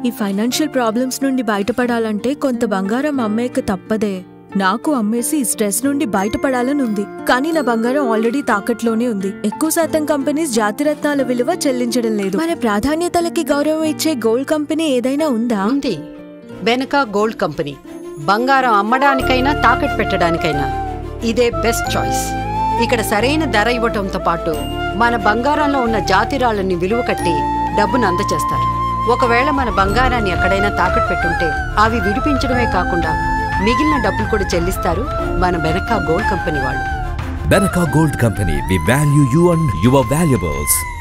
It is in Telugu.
ఈ ఫైనాన్షియల్ ప్రాబ్లమ్స్ నుండి బయటపడాలంటే కొంత బంగారం అమ్మేక తప్పదే. నాకు అమ్మేసి ఈ స్ట్రెస్ నుండి బయటపడాలని ఉంది. కానీ నా బంగారం ఆల్రెడీ తాకట్లోనే ఉంది. ఎక్కువ శాతం కంపెనీస్ జాతిరత్నాల విలువ చెల్లించడం లేదు. మన ప్రాధాన్యతలకి గౌరవం ఇచ్చే గోల్డ్ కంపెనీ ఏదైనా ఉందా? ఉంది, బెనకా గోల్డ్ కంపెనీ. బంగారం అమ్మడానికైనా తాకట్టు పెట్టడానికైనా ఇదే బెస్ట్ చాయిస్. ఇక్కడ సరైన ధర ఇవ్వటంతో పాటు మన బంగారంలో ఉన్న జాతిరాళ్ళని విలువ కట్టి డబ్బును అందజేస్తారు. ఒకవేళ మన బంగారాన్ని ఎక్కడైనా తాకట్టు పెట్టుంటే అవి విడిపించడమే కాకుండా మిగిలిన డబ్బులు కూడా చెల్లిస్తారు మన బెనకా గోల్డ్ కంపెనీ వాళ్ళు. Benaka Gold Company, we value you and your valuables.